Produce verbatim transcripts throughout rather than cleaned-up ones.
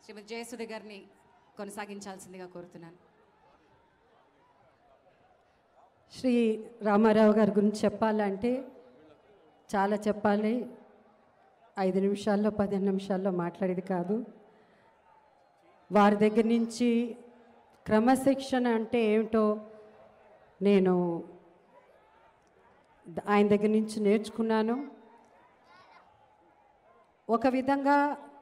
శ్రీమతి జయసుధ గారిని కొనసాగించాల్సిందిగా కోరుతున్నాను. శ్రీ రామారావు గారి గురించి చెప్పాలంటే చాలా చెప్పాలి. ఐదు నిమిషాల్లో పదిహేను నిమిషాల్లో మాట్లాడేది కాదు. వారి దగ్గర నుంచి క్రమశిక్షణ అంటే ఏమిటో నేను ఆయన దగ్గర నుంచి నేర్చుకున్నాను. ఒక విధంగా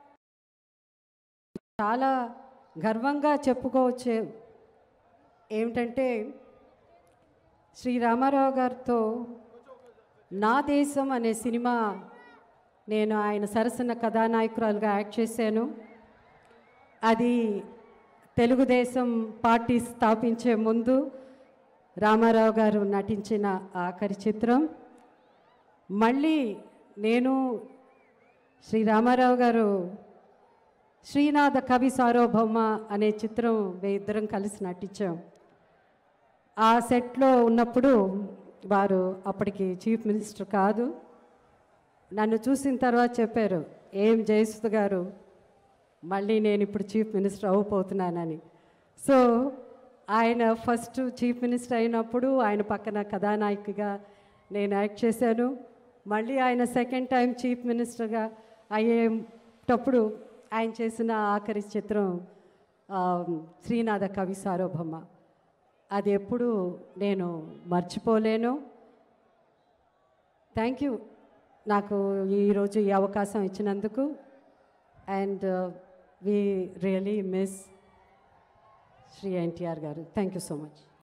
చాలా గర్వంగా చెప్పుకోవచ్చు ఏమిటంటే శ్రీ రామారావు గారితో నా దేశం అనే సినిమా నేను ఆయన సరసన కథానాయకురాలుగా యాక్ట్ చేశాను. అది తెలుగుదేశం పార్టీ స్థాపించే ముందు రామారావు గారు నటించిన ఆఖరి చిత్రం. మళ్ళీ నేను శ్రీ రామారావు గారు శ్రీనాథ కవి సార్వభౌమ అనే చిత్రం ఇద్దరం కలిసి నటించాం. ఆ సెట్లో ఉన్నప్పుడు వారు అప్పటికి చీఫ్ మినిస్టర్ కాదు. నన్ను చూసిన తర్వాత చెప్పారు, ఏం జయసుధ గారు మళ్ళీ నేను ఇప్పుడు చీఫ్ మినిస్టర్ అవ్వబోతున్నానని. సో ఆయన ఫస్ట్ చీఫ్ మినిస్టర్ అయినప్పుడు ఆయన పక్కన కథానాయికగా నేను యాక్ట్ చేశాను. మళ్ళీ ఆయన సెకండ్ టైం చీఫ్ మినిస్టర్గా అయ్యేటప్పుడు ఆయన చేసిన ఆఖరి చిత్రం శ్రీనాథ కవి సార్వభౌమ. అది ఎప్పుడు నేను మర్చిపోలేను. థ్యాంక్ యూ నాకు ఈరోజు ఈ అవకాశం ఇచ్చినందుకు. And we really miss Shri NTR garu. Thank you so much.